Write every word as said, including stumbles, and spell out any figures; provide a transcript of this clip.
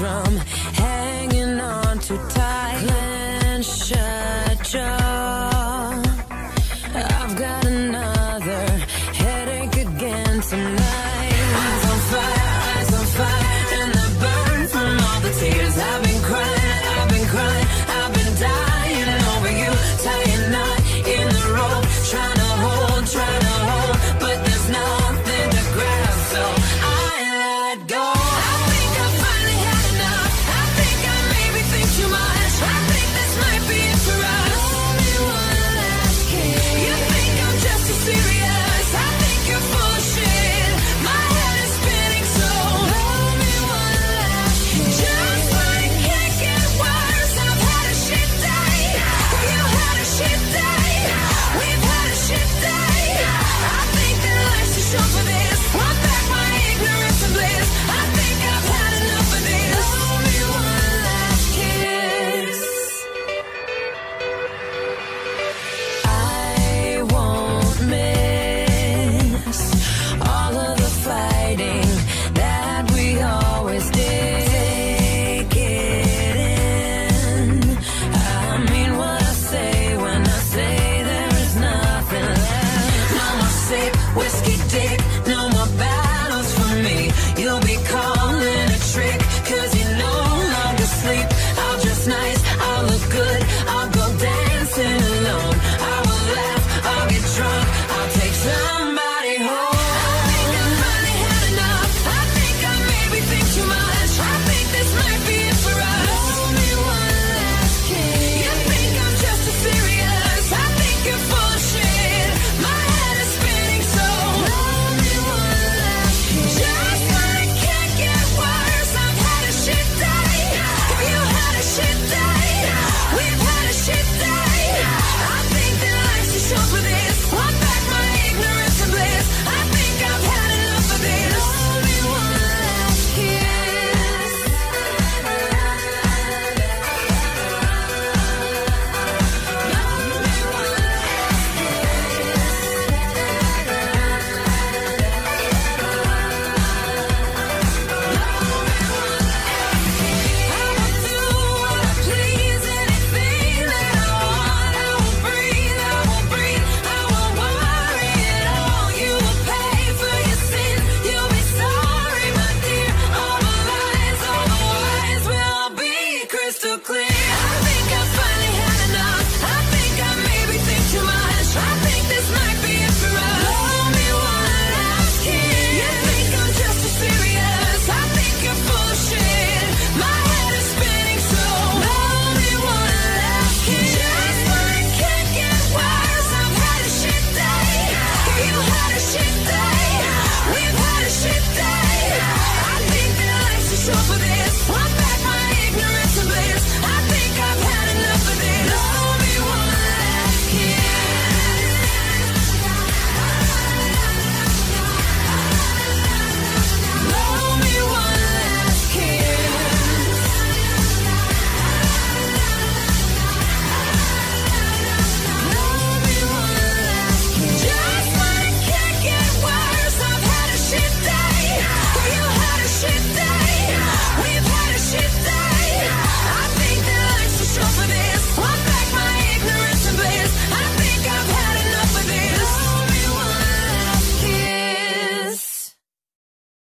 from hanging on too tight. Clench shut jaw. I've got another headache again tonight. Eyes on fire, eyes on fire, and the burn from all the tears. I've been crying, I've been crying, I've been dying over you. Tying knot in the rope, trying to hold, trying to hold, but there's nothing to grab, so I let go. I think I finally had enough. I think I maybe think too much. I think this might be it for us. Only one last kiss. You think I'm just too serious. I think you're full of shit. My head is spinning, so only one last kiss. Just when it can't get worse, I've had a shit day. You had a shit day. We've had a shit day. I think that life's too short for this. One